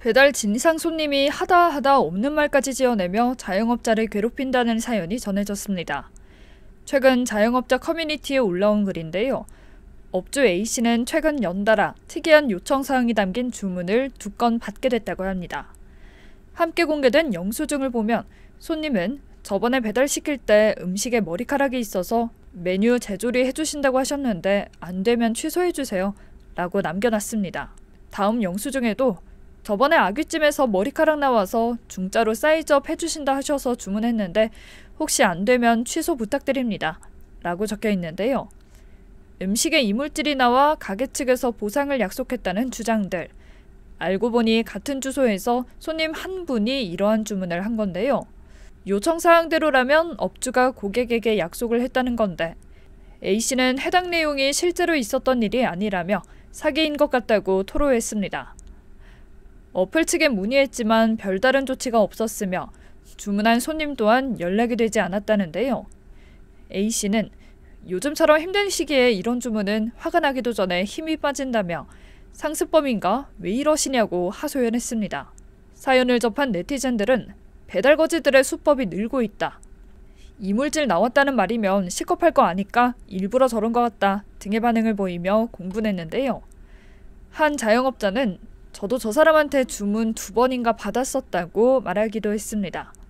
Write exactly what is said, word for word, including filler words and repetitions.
배달 진상 손님이 하다 하다 없는 말까지 지어내며 자영업자를 괴롭힌다는 사연이 전해졌습니다. 최근 자영업자 커뮤니티에 올라온 글인데요. 업주 A씨는 최근 연달아 특이한 요청사항이 담긴 주문을 두 건 받게 됐다고 합니다. 함께 공개된 영수증을 보면 손님은 저번에 배달시킬 때 음식에 머리카락이 있어서 메뉴 재조리 해주신다고 하셨는데 안 되면 취소해주세요 라고 남겨놨습니다. 다음 영수증에도 저번에 아귀찜에서 머리카락 나와서 중짜로 사이즈업 해주신다 하셔서 주문했는데 혹시 안 되면 취소 부탁드립니다 라고 적혀 있는데요. 음식에 이물질이 나와 가게 측에서 보상을 약속했다는 주장들. 알고 보니 같은 주소에서 손님 한 분이 이러한 주문을 한 건데요. 요청사항대로라면 업주가 고객에게 약속을 했다는 건데 A씨는 해당 내용이 실제로 있었던 일이 아니라며 사기인 것 같다고 토로했습니다. 어플 측에 문의했지만 별다른 조치가 없었으며 주문한 손님 또한 연락이 되지 않았다는데요. A씨는 요즘처럼 힘든 시기에 이런 주문은 화가 나기도 전에 힘이 빠진다며 상습범인가 왜 이러시냐고 하소연했습니다. 사연을 접한 네티즌들은 배달거지들의 수법이 늘고 있다. 이물질 나왔다는 말이면 식겁할 거 아니까 일부러 저런 것 같다 등의 반응을 보이며 공분했는데요. 한 자영업자는 저도 저 사람한테 주문 두 번인가 받았었다고 말하기도 했습니다.